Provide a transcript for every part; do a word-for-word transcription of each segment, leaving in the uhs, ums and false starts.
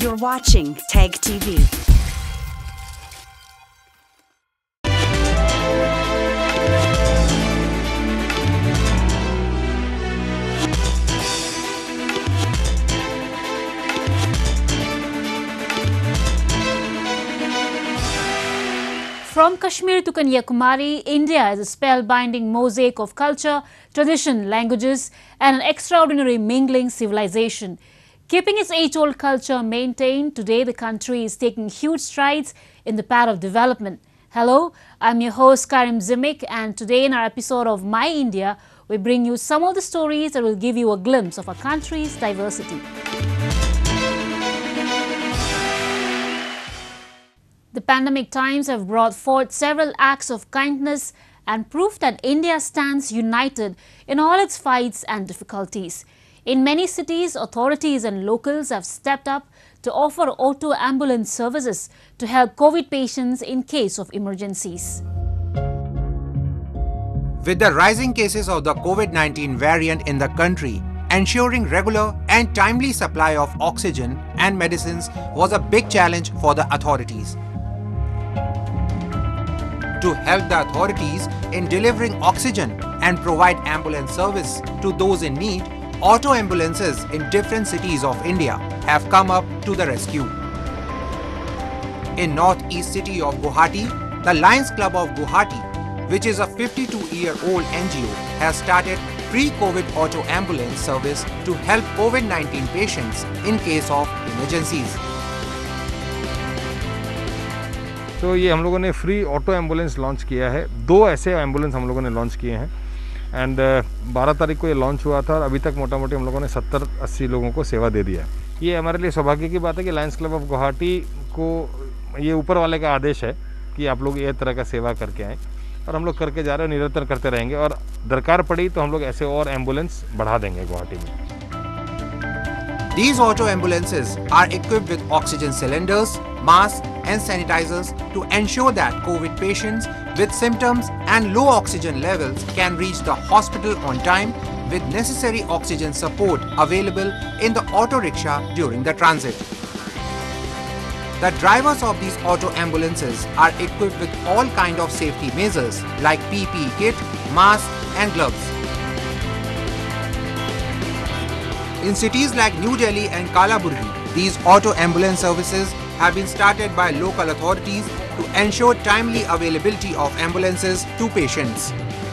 You're watching Tag T V. From Kashmir to Kanyakumari, India is a spellbinding mosaic of culture, tradition, languages, and an extraordinary mingling civilization. Keeping its age-old culture maintained, today the country is taking huge strides in the path of development. Hello, I'm your host Karim Zimik, and today in our episode of My India, we bring you some of the stories that will give you a glimpse of our country's diversity. The pandemic times have brought forth several acts of kindness and proof that India stands united in all its fights and difficulties. In many cities, authorities and locals have stepped up to offer auto ambulance services to help COVID patients in case of emergencies. With the rising cases of the COVID nineteen variant in the country, ensuring regular and timely supply of oxygen and medicines was a big challenge for the authorities. To help the authorities in delivering oxygen and provide ambulance service to those in need, auto ambulances in different cities of India have come up to the rescue. In northeast city of Guwahati, the Lions Club of Guwahati, which is a fifty-two-year-old N G O, has started pre-COVID auto ambulance service to help COVID nineteen patients in case of emergencies. तो ये हम लोगों ने free auto ambulance launch किया है। दो ऐसे ambulance हम लोगों ने लॉन्च किए हैं एंड बारह तारीख को ये लॉन्च हुआ था और अभी तक मोटा मोटी हम लोगों ने सत्तर अस्सी लोगों को सेवा दे दिया है। ये हमारे लिए सौभाग्य की बात है कि लायंस क्लब ऑफ गुवाहाटी को ये ऊपर वाले का आदेश है कि आप लोग ये तरह का सेवा करके आएँ और हम लोग करके जा रहे हैं, निरंतर करते रहेंगे और दरकार पड़ी तो हम लोग ऐसे और एम्बुलेंस बढ़ा देंगे गुवाहाटी में। These auto ambulances are equipped with oxygen cylinders, masks and sanitizers to ensure that COVID patients with symptoms and low oxygen levels can reach the hospital on time with necessary oxygen support available in the auto rickshaw during the transit. The drivers of these auto ambulances are equipped with all kind of safety measures like P P E kit, masks and gloves. In cities like New Delhi and Kalaburgi, these auto ambulance services have been started by local authorities to ensure timely availability of ambulances to patients.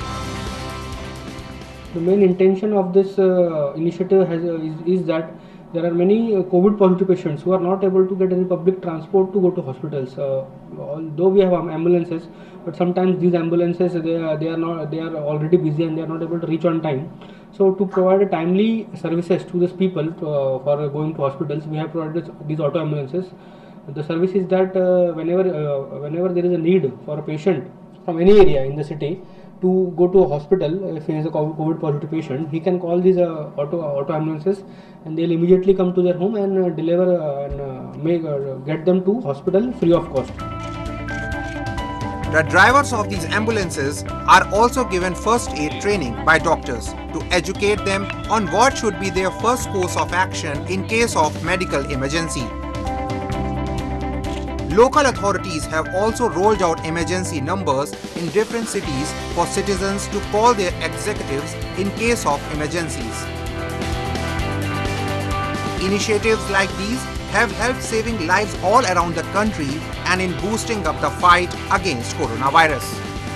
The main intention of this uh, initiative has, uh, is, is that there are many uh, COVID positive patients who are not able to get any public transport to go to hospitals. Uh, although we have um, ambulances, but sometimes these ambulances they are, they are not they are already busy and they are not able to reach on time. So to provide timely services to these people uh, for going to hospitals, we have provided these auto ambulances. The service is that uh, whenever uh, whenever there is a need for a patient from any area in the city to go to a hospital, if he is a COVID positive patient, he can call these uh, auto auto ambulances and they will immediately come to their home and uh, deliver uh, and uh, make uh, get them to hospital free of cost. The drivers of these ambulances are also given first aid training by doctors to educate them on what should be their first course of action in case of medical emergency. Local authorities have also rolled out emergency numbers in different cities for citizens to call their executives in case of emergencies. Initiatives like these have helped saving lives all around the country and in boosting up the fight against coronavirus.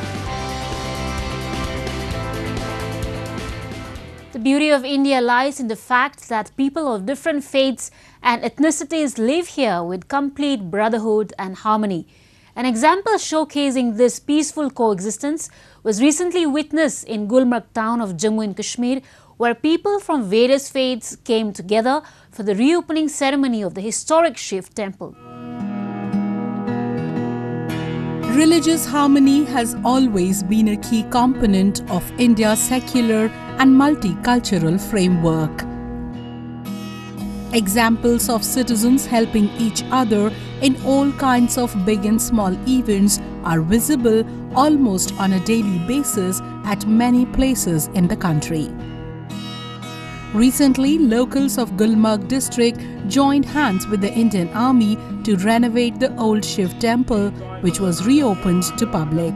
The beauty of India lies in the fact that people of different faiths and ethnicities live here with complete brotherhood and harmony. An example showcasing this peaceful coexistence was recently witnessed in Gulmarg town of Jammu and Kashmir, where people from various faiths came together for the reopening ceremony of the historic Shiv temple. Religious harmony has always been a key component of India's secular and multicultural framework. Examples of citizens helping each other in all kinds of big and small events are visible almost on a daily basis at many places in the country. Recently, locals of Gulmarg district joined hands with the Indian Army to renovate the old Shiv temple, which was reopened to public.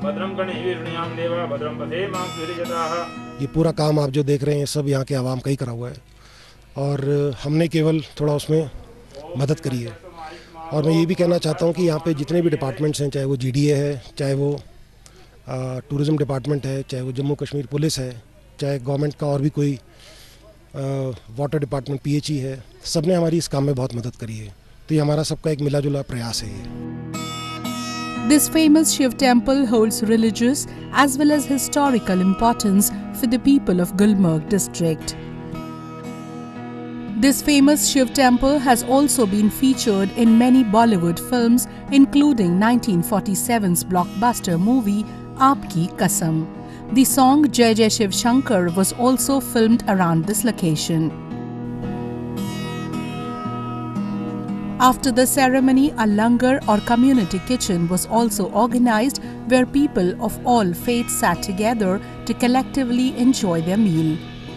ये पूरा काम आप जो देख रहे हैं सब यहाँ के आवाम का ही करा हुआ है और हमने केवल थोड़ा उसमें मदद करी है। और मैं ये भी कहना चाहता हूँ कि यहाँ पे जितने भी डिपार्टमेंट्स हैं, चाहे वो जीडीए है, चाहे वो टूरिज़्म डिपार्टमेंट है, चाहे वो जम्मू कश्मीर पुलिस है, चाहे गवर्नमेंट का और भी कोई वाटर डिपार्टमेंट पीएचई है, सब ने हमारी इस काम में बहुत मदद करी है। तो ये हमारा सबका एक मिला जुला प्रयास है ये। This famous Shiv temple holds religious as well as historical importance for the people of Gulmarg district. This famous Shiv temple has also been featured in many Bollywood films, including nineteen forty-seven's blockbuster movie Aapki Kasam. The song Jai Jai Shiv Shankar was also filmed around this location. After the ceremony, a langar or community kitchen was also organized where people of all faiths sat together to collectively enjoy their meal.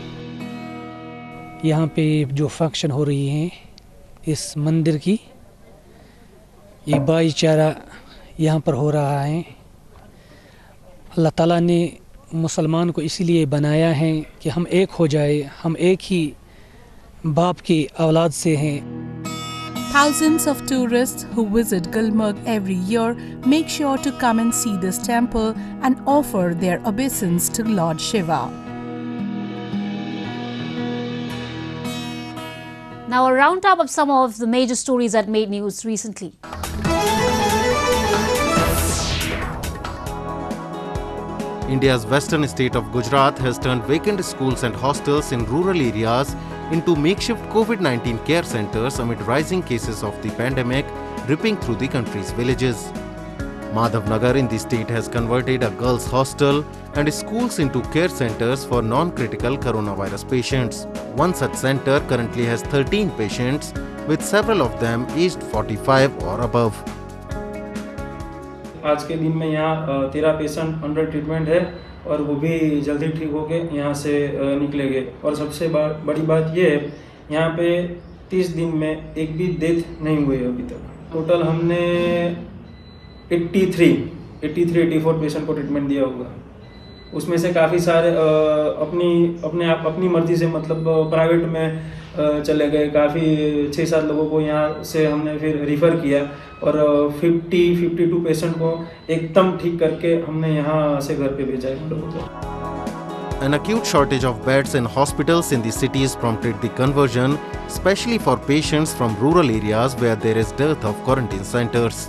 यहाँ पे जो function हो रही हैं इस मंदिर की, ये भाईचारा यहाँ पर हो रहा है। अल्लाह ताला ने मुसलमान को इसीलिए बनाया है कि हम एक हो जाए, हम एक ही बाप की औलाद से हैं। Thousands of tourists who visit Gulmarg every year make sure to come and see this temple and offer their obeisance to Lord Shiva. Now a roundup of some of the major stories that made news recently. India's western state of Gujarat has turned vacant schools and hostels in rural areas into makeshift COVID nineteen care centers amid rising cases of the pandemic ripping through the country's villages. Madhavnagar in the state has converted a girls' hostel and schools into care centers for non-critical coronavirus patients. One such center currently has thirteen patients, with several of them aged forty-five or above. आज के दिन में यहाँ तेरह patient under treatment है और वो भी जल्दी ठीक होके यहाँ से निकलेंगे। और सबसे बड़ी बात ये है, यहाँ पे तीस दिन में एक भी डेथ नहीं हुई अभी तक। टोटल हमने तिरासी, तिरासी, चौरासी पेशेंट को ट्रीटमेंट दिया होगा। उसमें से काफ़ी सारे अपनी अपने आप अपनी मर्जी से मतलब प्राइवेट में चले गए। काफ़ी छः सात लोगों को यहाँ से हमने फिर रिफ़र किया और पचास, बावन पेशेंट को एकदम ठीक करके हमने यहाँ से घर पे भेजा है लोगों को। An acute shortage of beds in hospitals in the cities prompted the conversion, especially for patients from rural areas where there is dearth of quarantine centers.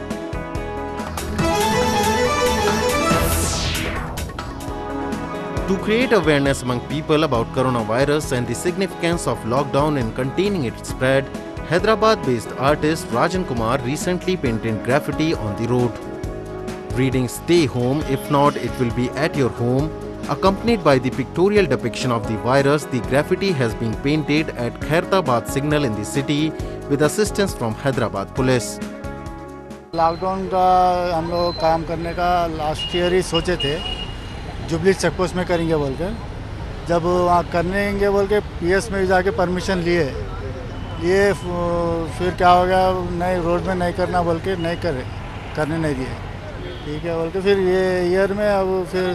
To create awareness among people about coronavirus and the significance of lockdown in containing its spread, Hyderabad-based artist Rajan Kumar recently painted graffiti on the road. Reading "Stay home, if not, it will be at your home," accompanied by the pictorial depiction of the virus, the graffiti has been painted at Khairtabad signal in the city with assistance from Hyderabad police. Lockdown का हम लोग काम करने का last year ही सोचे थे, jubilee checkpost में करेंगे बोल कर। जब वहाँ करेंगे बोल के पीएस में जाके परमिशन लिए लिए फिर क्या हो गया, नहीं रोड में नहीं करना बोल के नहीं करे करने नहीं दिए। ठीक है बोल के फिर ये ईयर में अब फिर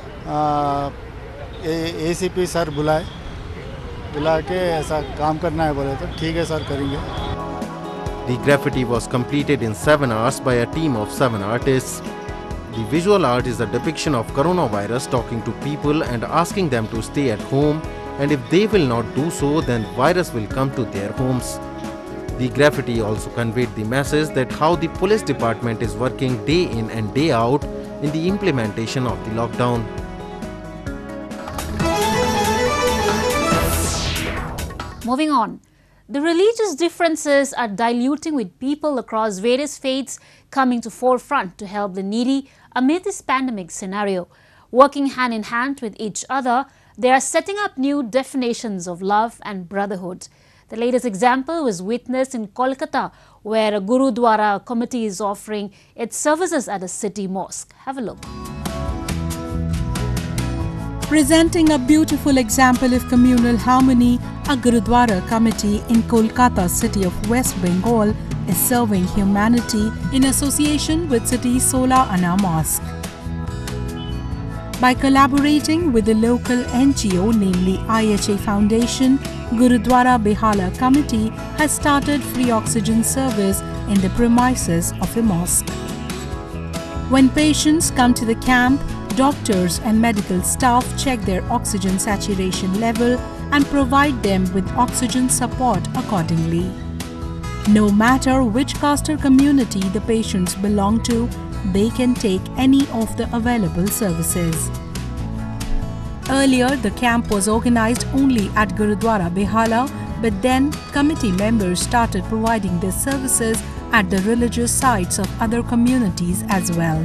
एसीपी सर बुलाए बुला के ऐसा काम करना है बोले, तो ठीक है सर करेंगे। The graffiti was completed in seven hours by a team of seven artists. The visual art is a depiction of coronavirus talking to people and asking them to stay at home, and if they will not do so, then virus will come to their homes. The graffiti also conveyed the message that how the police department is working day in and day out in the implementation of the lockdown. Moving on. The religious differences are diluting with people across various faiths coming to forefront to help the needy amid this pandemic scenario. Working hand in hand with each other, they are setting up new definitions of love and brotherhood. The latest example was witnessed in Kolkata, where a Gurudwara committee is offering its services at a city mosque. Have a look. Presenting a beautiful example of communal harmony, a Gurudwara committee in Kolkata city of West Bengal is serving humanity in association with city Sola Ana Mosque. By collaborating with the local N G O, namely I H A Foundation, Gurudwara Behala Committee has started free oxygen service in the premises of the mosque. When patients come to the camp, doctors and medical staff check their oxygen saturation level and provide them with oxygen support accordingly. No matter which caste or community the patients belong to, they can take any of the available services. Earlier, the camp was organized only at Gurudwara Behala, but then committee members started providing their services at the religious sites of other communities as well.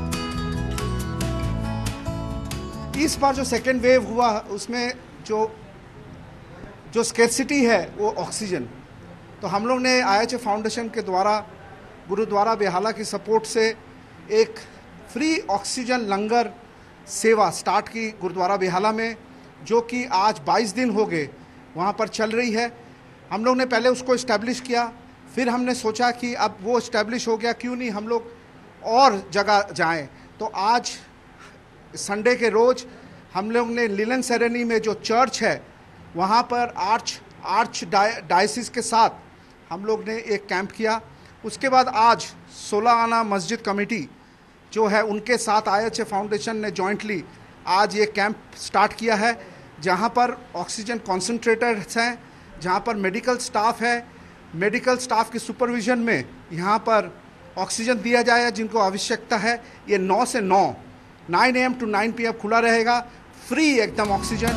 इस बार जो second wave हुआ उसमें जो जो scarcity है वो oxygen, तो हम लोग ने आई एच ए फाउंडेशन के द्वारा गुरुद्वारा बेहाला की सपोर्ट से एक फ्री ऑक्सीजन लंगर सेवा स्टार्ट की गुरुद्वारा बेहाला में, जो कि आज बाईस दिन हो गए वहाँ पर चल रही है। हम लोग ने पहले उसको इस्टेब्लिश किया, फिर हमने सोचा कि अब वो इस्टेब्लिश हो गया, क्यों नहीं हम लोग और जगह जाएं। तो आज संडे के रोज़ हम लोग ने लिलन सेरेमनी में जो चर्च है वहाँ पर आर्च आर्च डायसिस के साथ हम लोग ने एक कैंप किया। उसके बाद आज सोला आना मस्जिद कमेटी जो है उनके साथ आई एच ए फाउंडेशन ने जॉइंटली आज ये कैंप स्टार्ट किया है, जहाँ पर ऑक्सीजन कॉन्सेंट्रेटर्स हैं, जहाँ पर मेडिकल स्टाफ है, मेडिकल स्टाफ की सुपरविजन में यहाँ पर ऑक्सीजन दिया जाए जिनको आवश्यकता है। ये नौ से नौ nine A M to nine P M खुला रहेगा, फ्री एकदम oxygen.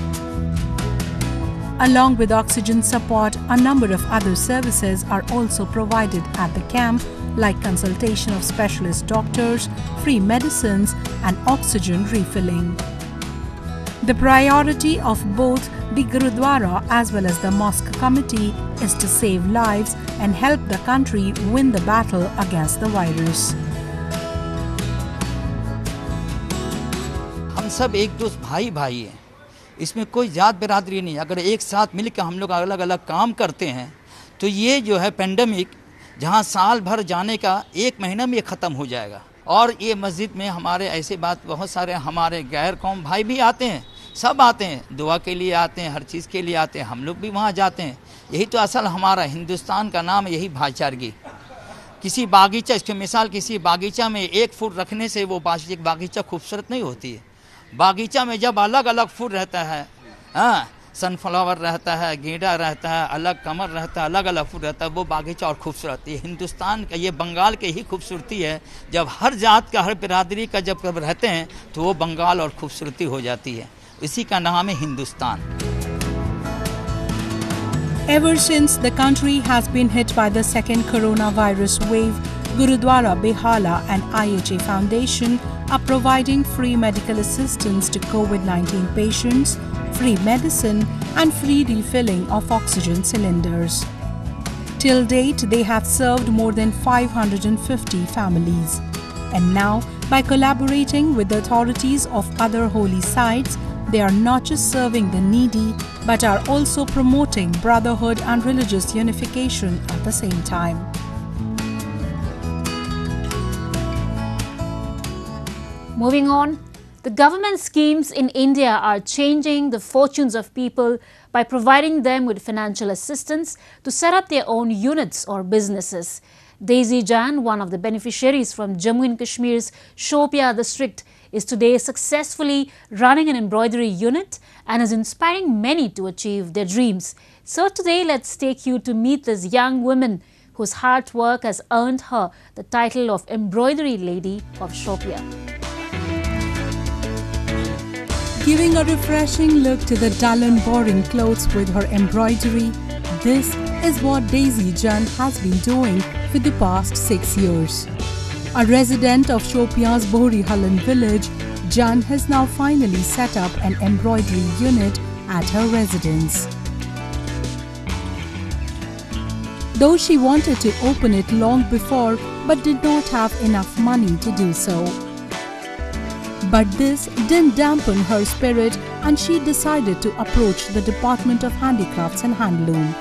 Along with oxygen support, a number of other services are also provided at the camp, like consultation of specialist doctors, free medicines, and oxygen refilling. The priority of both the Gurudwara as well as the mosque committee is to save lives and help the country win the battle against the virus. हम सब एक दोस्त भाई भाई हैं, इसमें कोई जात बिरादरी नहीं। अगर एक साथ मिलकर हम लोग अलग अलग काम करते हैं तो ये जो है पेंडेमिक जहाँ साल भर जाने का एक महीना में ये ख़त्म हो जाएगा। और ये मस्जिद में हमारे ऐसे बात बहुत सारे हमारे गैर कौम भाई भी आते हैं, सब आते हैं, दुआ के लिए आते हैं, हर चीज़ के लिए आते हैं, हम लोग भी वहाँ जाते हैं। यही तो असल हमारा हिंदुस्तान का नाम यही भाईचारगी। किसी बागीचा, इसकी मिसाल किसी बागीचा में एक फूल रखने से वो बागीचा खूबसूरत नहीं होती है। बागीचा में जब अलग अलग फूल रहता है, हाँ, सनफ्लावर रहता है, गेंदा रहता है, अलग कमर रहता है, अलग अलग फूल रहता है, वो बागीचा और खूबसूरत। ये हिंदुस्तान का, ये बंगाल की ही खूबसूरती है। जब हर जात का, हर बिरादरी का जब रहते हैं तो वो बंगाल और खूबसूरती हो जाती है। इसी का नाम है Hindustan. Ever since the country has been hit by the second coronavirus wave, Gurudwara Behala and I H A Foundation are providing free medical assistance to COVID nineteen patients, free medicine and free refilling of oxygen cylinders. Till date, they have served more than five hundred fifty families. And now, by collaborating with the authorities of other holy sites, they are not just serving the needy, but are also promoting brotherhood and religious unification at the same time. Moving on, the government schemes in India are changing the fortunes of people by providing them with financial assistance to set up their own units or businesses. Daisy Jan, one of the beneficiaries from Jammu and Kashmir's Shopia district, is today successfully running an embroidery unit and is inspiring many to achieve their dreams. So today, let's take you to meet this young woman whose hard work has earned her the title of Embroidery Lady of Shopia. Giving a refreshing look to the dull and boring clothes with her embroidery, this is what Daisy Jan has been doing for the past six years. A resident of Shopia's Bohri Halan village, Jan has now finally set up an embroidery unit at her residence. Though she wanted to open it long before but did not have enough money to do so. But this didn't dampen her spirit, and she decided to approach the Department of Handicrafts and Handloom.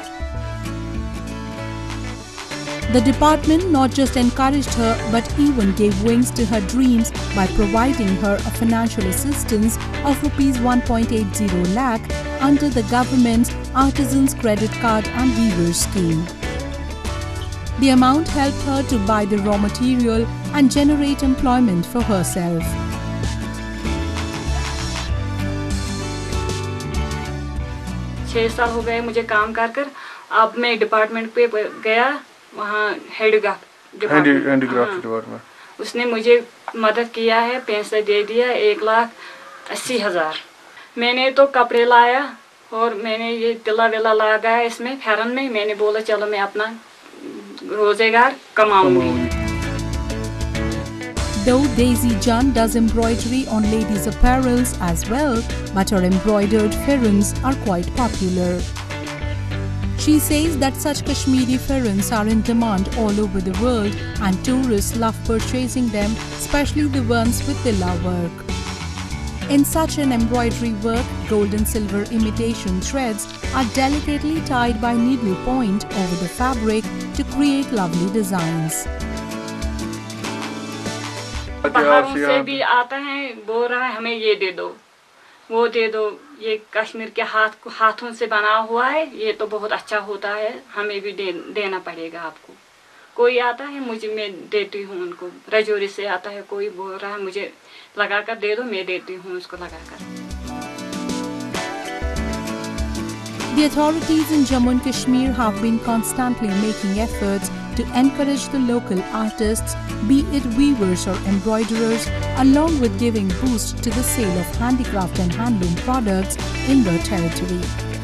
The department not just encouraged her but even gave wings to her dreams by providing her a financial assistance of rupees one point eight zero lakh under the government's Artisans Credit Card and Weavers scheme. The amount helped her to buy the raw material and generate employment for herself. छह साल हो गए मुझे काम कर कर। अब मैं डिपार्टमेंट पे गया, वहाँ हैंडीक्राफ्ट डिपार्टमेंट, उसने मुझे मदद किया है, पैसा दे दिया एक लाख अस्सी हजार। मैंने तो कपड़े लाया और मैंने ये तिला विला लगाया इसमें फैरन में। मैंने बोला चलो मैं अपना रोजगार कमाऊंगी। Though Daisy Jan does embroidery on ladies' apparels as well, but her embroidered ferns are quite popular. She says that such Kashmiri ferns are in demand all over the world and tourists love purchasing them, especially the ones with tilla work. In such an embroidery work, gold and silver imitation threads are delicately tied by needle point over the fabric to create lovely designs. पहाड़ों से भी आता है, बोल रहा है हमें ये दे दो, वो दे दो, ये कश्मीर के हाथ हाथों से बना हुआ है, ये तो बहुत अच्छा होता है, हमें भी दे, देना पड़ेगा आपको। कोई आता है मुझे, मैं देती हूँ उनको। रजौरी से आता है कोई, बोल रहा है मुझे लगा कर दे दो, मैं देती हूँ उसको लगा कर। The authorities in Jammu and Kashmir have been constantly making efforts to encourage the local artists, be it weavers or embroiderers, along with giving boost to the sale of handicraft and handloom products in their territory.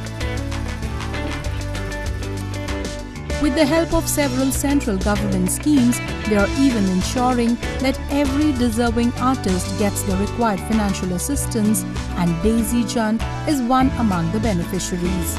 With the help of several central government schemes, they are even ensuring that every deserving artist gets the required financial assistance, and Daisy Jan is one among the beneficiaries.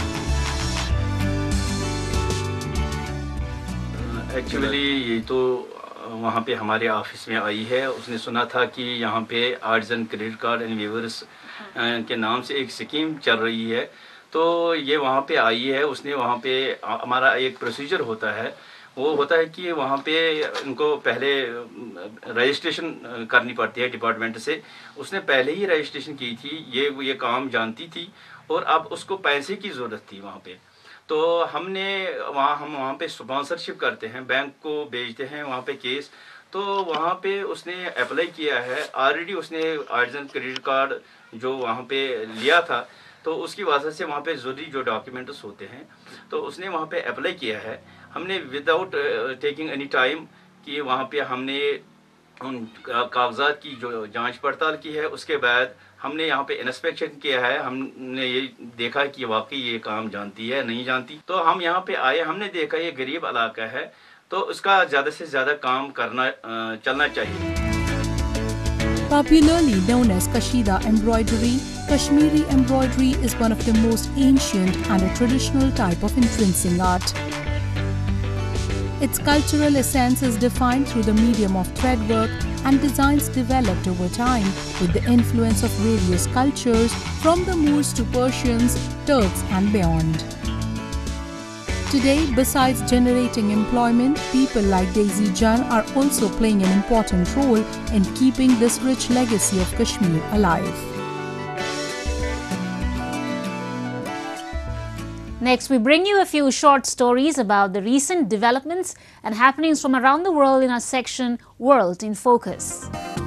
Actually ये तो वहाँ पे हमारे office में आई है, उसने सुना था कि यहाँ पे artisan credit card and weavers के नाम से एक स्कीम चल रही है, तो ये वहाँ पे आई है। उसने वहाँ पे हमारा एक प्रोसीजर होता है, वो होता है कि वहाँ पे उनको पहले रजिस्ट्रेशन करनी पड़ती है डिपार्टमेंट से। उसने पहले ही रजिस्ट्रेशन की थी, ये ये काम जानती थी और अब उसको पैसे की ज़रूरत थी वहाँ पे। तो हमने वहाँ हम वहाँ पे स्पॉन्सरशिप करते हैं, बैंक को भेजते हैं वहाँ पे केस, तो वहाँ पे उसने अप्लाई किया है। ऑलरेडी उसने आर्टिजन क्रेडिट कार्ड जो वहाँ पे लिया था, तो उसकी वजह से वहाँ पे ज़रूरी जो डॉक्यूमेंट्स होते हैं तो उसने वहाँ पे अप्लाई किया है। हमने विदाउट टेकिंग एनी टाइम कि वहाँ पे हमने उन कागजात की जो जांच पड़ताल की है, उसके बाद हमने यहाँ पे इंस्पेक्शन किया है। हमने ये देखा कि वाकई ये काम जानती है नहीं जानती, तो हम यहाँ पे आए, हमने देखा ये गरीब इलाका है, तो उसका ज़्यादा से ज़्यादा काम करना चलना चाहिए। Popularly known as Kashida embroidery, Kashmiri embroidery is one of the most ancient and a traditional type of influencing art. Its cultural essence is defined through the medium of thread work and designs developed over time with the influence of various cultures from the Moors to Persians, Turks and beyond. Today, besides generating employment, people like Daisy Jan are also playing an important role in keeping this rich legacy of Kashmir alive. Next, we bring you a few short stories about the recent developments and happenings from around the world in our section World in Focus.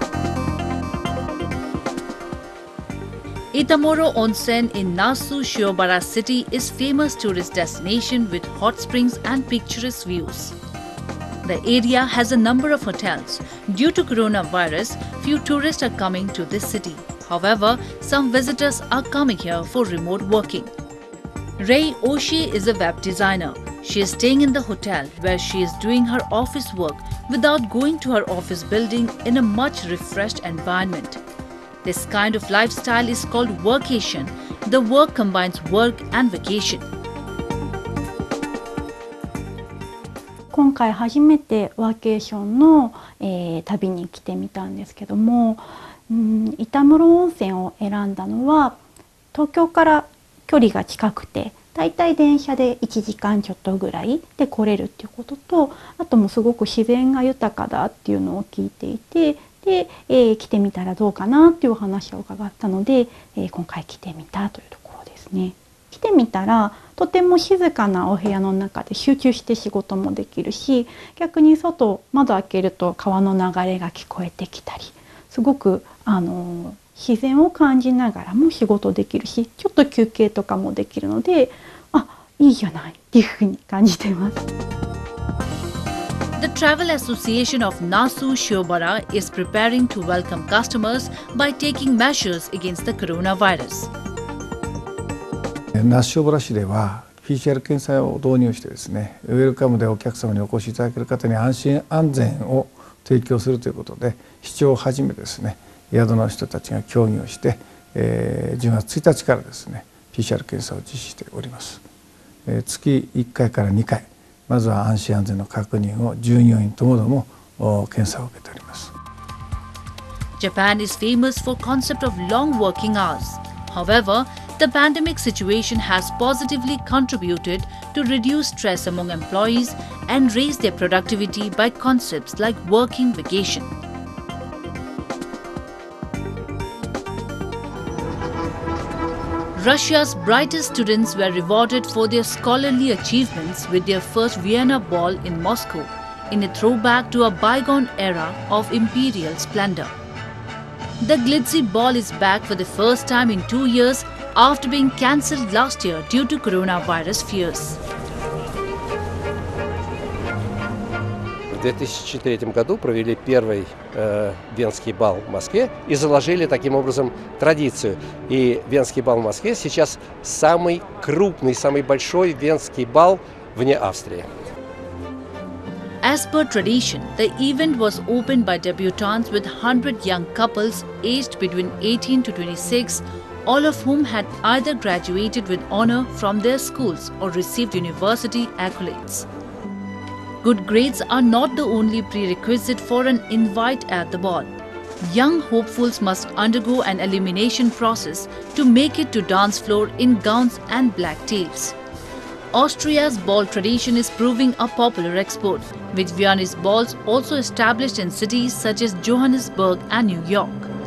Itamoro Onsen in Nasu Shiobara city is famous tourist destination with hot springs and picturesque views. The area has a number of hotels. Due to coronavirus, few tourists are coming to this city. However, some visitors are coming here for remote working. Ray Oshie is a web designer. She is staying in the hotel where she is doing her office work without going to her office building in a much refreshed environment. This kind of lifestyle is called workation. The work combines work and vacation. 今回初めてワーケーションの、えー、旅に来てみたんですけども、 うん、板室温泉を選んだのは東京から距離が近くてだいたい電車でいちじかんちょっとぐらいで来れるっていうことと、あともすごく自然が豊かだっていうのを聞いていて、で、えー、来てみたらどうかなっていうお話を伺ったので、えー、今回来てみたというところですね。来てみたらとても静かなお部屋の中で集中して仕事もできるし、逆に外窓開けると川の流れが聞こえてきたり、すごくあの自然を感じながらも仕事できるし、ちょっと休憩とかもできるので、あ、いいじゃないっていうふうに感じています。 The Travel Association of Nasu Shiobara is preparing to welcome customers by taking measures against the coronavirus. 那須塩原市では ピーシーアール 検査を導入してですね、ウェルカムでお客様にお越しいただける方に安心安全を提供するということで、市長をはじめですね、宿の人たちが協議をして、えー、じゅうがつついたちからですね ピーシーアール 検査を実施しております。えー、月いっかいからにかい、まずは安心安全の確認を従業員ともども検査を受けております。 Japan is famous for concept of long working hours. However, the pandemic situation has positively contributed to reduce stress among employees and raise their productivity by concepts like working vacation. Russia's brightest students were rewarded for their scholarly achievements with their first Vienna Ball in Moscow, in a throwback to a bygone era of imperial splendor. The glitzy ball is back for the first time in two years after being cancelled last year due to coronavirus fears. В две тысячи третьем году провели первый э, Венский бал в Москве и заложили таким образом традицию. И Венский бал в Москве сейчас самый крупный, самый большой Венский бал вне Австрии. As per tradition, the event was opened by debutantes with one hundred young couples aged between eighteen to twenty-six, all of whom had either graduated with honor from their schools or received university accolades. Good grades are not the only prerequisite for an invite at the ball. Young hopefuls must undergo an elimination process to make it to dance floor in gowns and black tails. Austria's ball tradition is proving a popular export, with Viennese balls also established in cities such as Johannesburg and New York.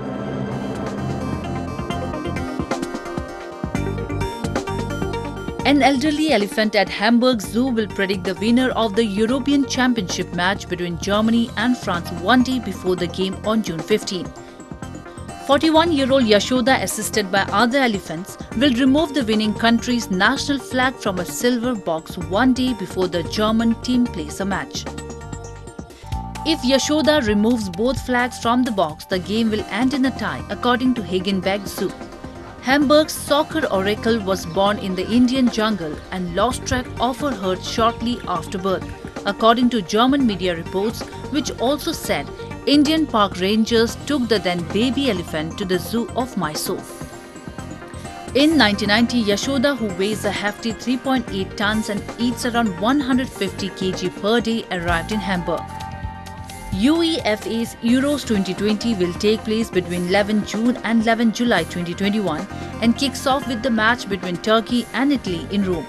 An elderly elephant at Hamburg Zoo will predict the winner of the European Championship match between Germany and France one day before the game on June fifteenth. forty-one-year-old Yashoda, assisted by other elephants, will remove the winning country's national flag from a silver box one day before the German team plays a match. If Yashoda removes both flags from the box, the game will end in a tie, according to Hagenbeck Zoo. Hamburg's soccer oracle was born in the Indian jungle and lost track of her herd shortly after birth, according to German media reports, which also said Indian park rangers took the then baby elephant to the zoo of Mysore. In nineteen ninety, Yashoda, who weighs a hefty three point eight tons and eats around one hundred fifty kilograms per day, arrived in Hamburg. UEFA's Euros twenty twenty will take place between eleventh June and eleventh July twenty twenty-one and kicks off with the match between Turkey and Italy in Rome.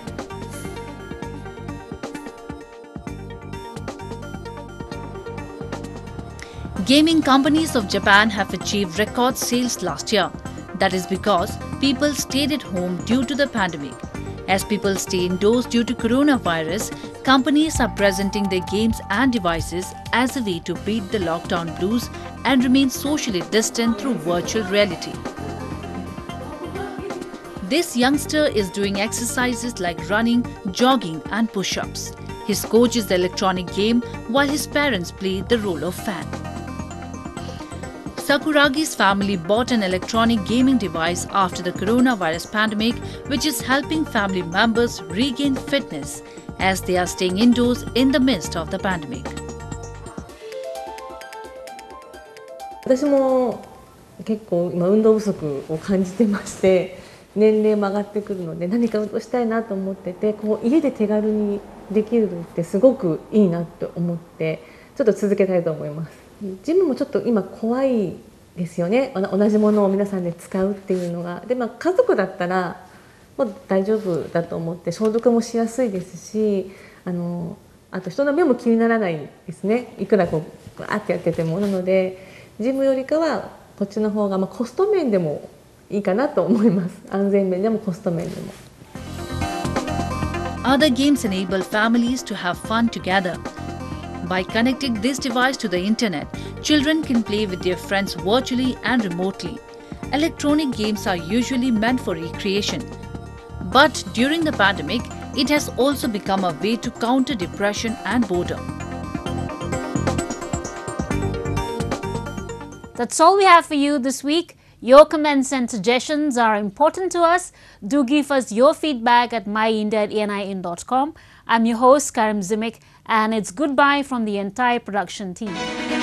Gaming companies of Japan have achieved record sales last year. That is because people stayed at home due to the pandemic. As people stay indoors due to coronavirus, companies are presenting their games and devices as a way to beat the lockdown blues and remain socially distant through virtual reality. This youngster is doing exercises like running, jogging and push-ups. His coach is the electronic game while his parents play the role of fan. Sakuragi's family bought an electronic gaming device after the coronavirus pandemic, which is helping family members regain fitness as they are staying indoors in the midst of the pandemic. 私も結構今運動不足を感じてまして、年齢も上がってくるので何か運動したいなと思ってて、こう家で手軽にできるのってすごくいいなと思ってちょっと続けたいと思います。ジムもちょっと今怖いですよね。同じものを皆さんで使うっていうのが。で、まあ、家族だったらもう大丈夫だと思って消毒もしやすいですし、あのあと人の目も気にならないですね。いくらこうガーってやってても。なのでジムよりかはこっちの方が、まあ、コスト面でもいいかなと思います。安全面でもコスト面でも。 Other games enable families to have fun together. By connecting this device to the internet, children can play with their friends virtually and remotely. Electronic games are usually meant for recreation. But during the pandemic, it has also become a way to counter depression and boredom. That's all we have for you this week. Your comments and suggestions are important to us. Do give us your feedback at my india at a n i n dot com. I'm your host, Karim Zimik, and it's goodbye from the entire production team.